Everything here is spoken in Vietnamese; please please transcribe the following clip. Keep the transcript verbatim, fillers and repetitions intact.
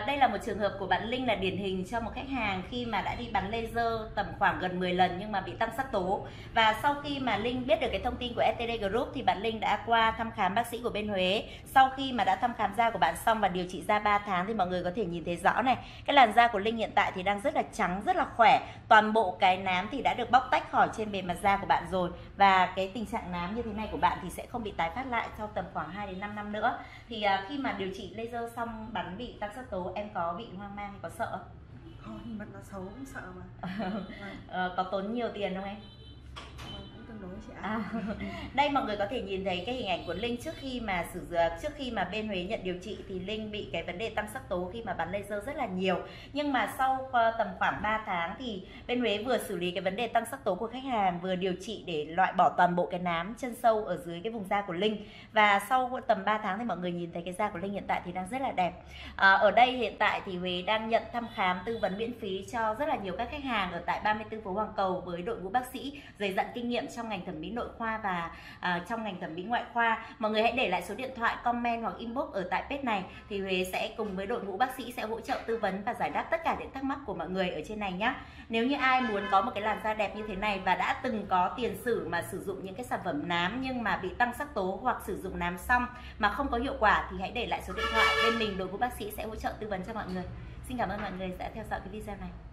đây là một trường hợp của bạn Linh là điển hình cho một khách hàng khi mà đã đi bắn laser tầm khoảng gần mười lần nhưng mà bị tăng sắc tố. Và sau khi mà Linh biết được cái thông tin của ét tê đê Group thì bạn Linh đã qua thăm khám bác sĩ của bên Huế. Sau khi mà đã thăm khám da của bạn xong và điều trị da ba tháng thì mọi người có thể nhìn thấy rõ này, cái làn da của Linh hiện tại thì đang rất là trắng, rất là khỏe. Toàn bộ cái nám thì đã được bóc tách khỏi trên bề mặt da của bạn rồi. Và cái tình trạng nám như thế này của bạn thì sẽ không bị tái phát lại sau tầm khoảng hai đến năm năm nữa. Thì uh, khi mà điều trị laser xong bắn bị tăng sắc tố, em có bị hoang mang hay có sợ? Thôi, mặt nó xấu cũng sợ mà. uh, Có tốn nhiều tiền không em? Đối chị ạ. À, đây mọi người có thể nhìn thấy cái hình ảnh của Linh trước khi mà sử dụng trước khi mà bên Huế nhận điều trị thì Linh bị cái vấn đề tăng sắc tố khi mà bắn laser rất là nhiều. Nhưng mà sau tầm khoảng ba tháng thì bên Huế vừa xử lý cái vấn đề tăng sắc tố của khách hàng, vừa điều trị để loại bỏ toàn bộ cái nám chân sâu ở dưới cái vùng da của Linh. Và sau tầm ba tháng thì mọi người nhìn thấy cái da của Linh hiện tại thì đang rất là đẹp. À, ở đây hiện tại thì Huế đang nhận thăm khám tư vấn miễn phí cho rất là nhiều các khách hàng ở tại ba mươi tư phố Hoàng Cầu với đội ngũ bác sĩ dày dặn kinh nghiệm trong ngành thẩm mỹ nội khoa và uh, trong ngành thẩm mỹ ngoại khoa. Mọi người hãy để lại số điện thoại, comment hoặc inbox ở tại page này thì Huế sẽ cùng với đội ngũ bác sĩ sẽ hỗ trợ tư vấn và giải đáp tất cả những thắc mắc của mọi người ở trên này nhé. Nếu như ai muốn có một cái làn da đẹp như thế này và đã từng có tiền sử mà sử dụng những cái sản phẩm nám nhưng mà bị tăng sắc tố hoặc sử dụng nám xong mà không có hiệu quả thì hãy để lại số điện thoại, bên mình đội ngũ bác sĩ sẽ hỗ trợ tư vấn cho mọi người. Xin cảm ơn mọi người đã theo dõi cái video này.